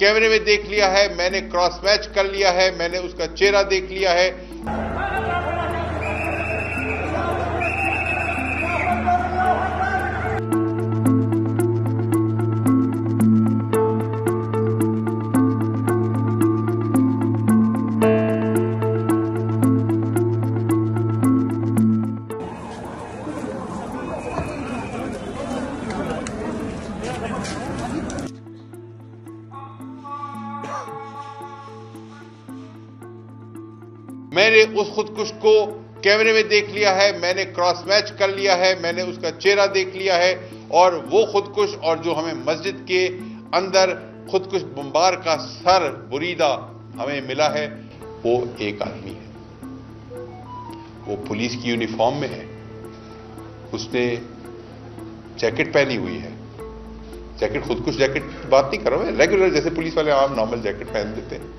कैमरे में देख लिया है, मैंने क्रॉस मैच कर लिया है, मैंने उसका चेहरा देख लिया है। मैंने उस खुदकुश को कैमरे में देख लिया है, मैंने क्रॉस मैच कर लिया है, मैंने उसका चेहरा देख लिया है। और वो खुदकुश और जो हमें मस्जिद के अंदर खुदकुश बम्बार का सर बुरीदा हमें मिला है, वो एक आदमी है। वो पुलिस की यूनिफॉर्म में है, उसने जैकेट पहनी हुई है। जैकेट, खुदकुश जैकेट की बात नहीं कर रहा हूं, रेगुलर जैसे पुलिस वाले आम नॉर्मल जैकेट पहन देते हैं।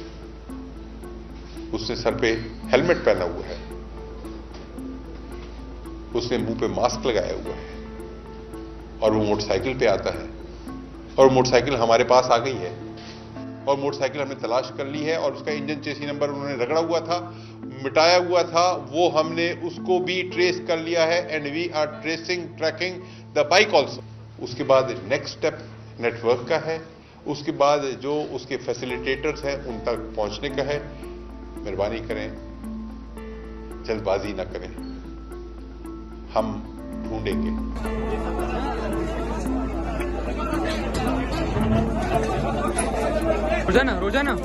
उसने सर पे हेलमेट पहना हुआ है, उसने मुंह पे मास्क लगाया हुआ है और वो मोटरसाइकिल पे आता है। और मोटरसाइकिल हमारे पास आ गई है और मोटरसाइकिल हमने तलाश कर ली है और उसका इंजन चेसी नंबर उन्होंने रगड़ा हुआ था, मिटाया हुआ था, वो हमने उसको भी ट्रेस कर लिया है। And we are tracking the bike also. उसके बाद नेक्स्ट स्टेप नेटवर्क का है, उसके बाद जो उसके फैसिलिटेटर्स हैं उन तक पहुंचने का है। मेहरबानी करें, जल्दबाजी ना करें, हम ढूंढेंगे। रोजाना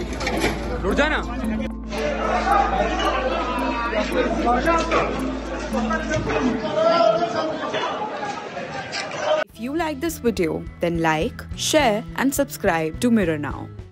If you like this video, then like, share and subscribe to Mirror Now.